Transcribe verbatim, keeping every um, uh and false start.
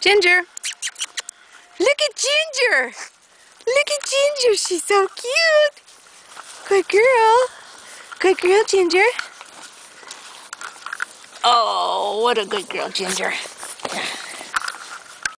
Ginger. Look at Ginger. Look at Ginger. She's so cute. Good girl. Good girl, Ginger. Oh, what a good girl, Ginger.